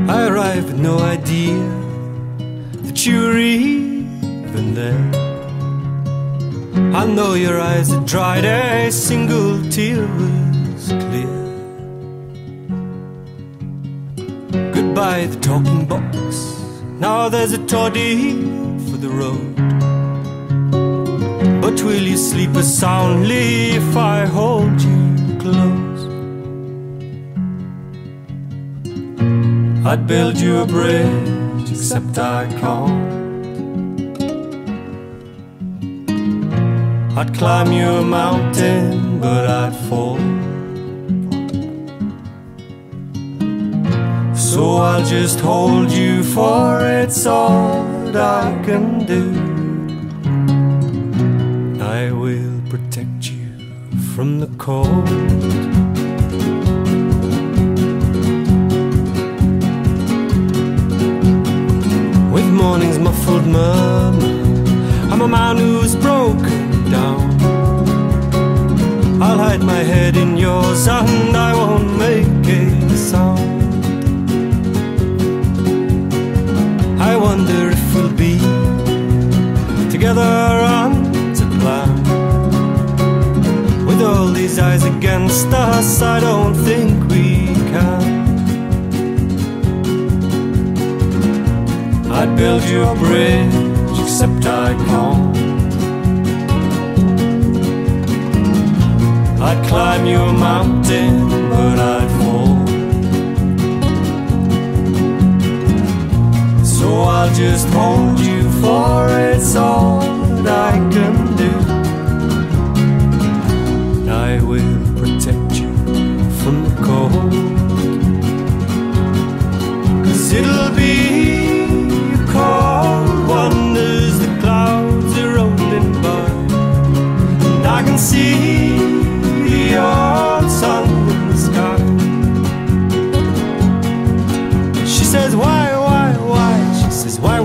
I arrive with no idea that you were even there. I know your eyes had dried, a single tear was clear. Goodbye the talking box, now there's a toddy for the road. But will you sleep as soundly if I hold you close? I'd build you a bridge, except I can't. I'd climb you a mountain, but I'd fall. So I'll just hold you, for it's all that I can do. I will protect you from the cold. With morning's muffled murmur, I'm a man who's broken down. I'll hide my head in yours and I won't make a sound. I wonder if we'll be together and to plan. With all these eyes against us, I don't think we can. I'd build you a bridge, except I can't. I'd climb you a mountain, but I'd fall. So I'll just hold you, for it's all that I can do. I will protect you from the cold. 'Cause it'll be a cold one as the clouds are rolling by, and I can see the old sun in the sky. She says, why? She says, why?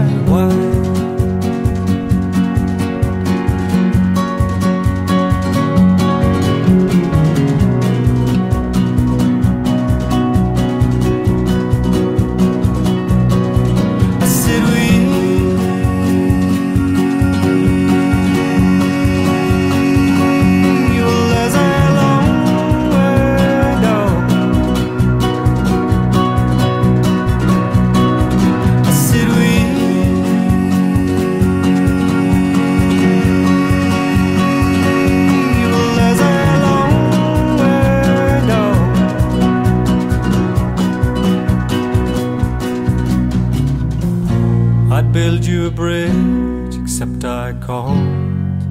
I'd build you a bridge, except I can't.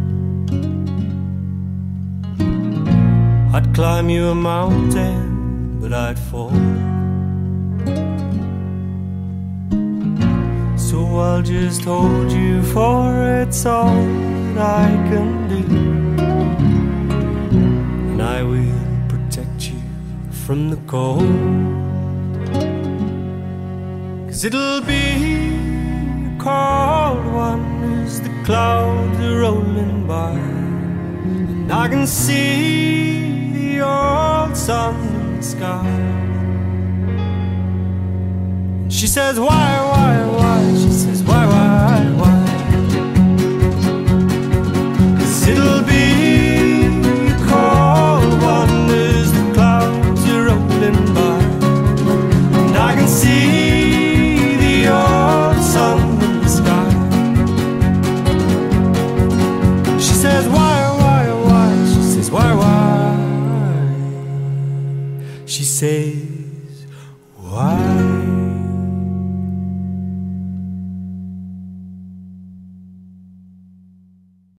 I'd climb you a mountain, but I'd fall. So I'll just hold you, for it's all that I can do. And I will protect you from the cold. 'Cause it'll be cold one as the clouds are rolling by, and I can see the old sun in the sky. And she says, why? She says, why? 'Cause it'll be a cold one as the clouds are rolling by, and I can see the old sun. She says, why? She says, why? She says,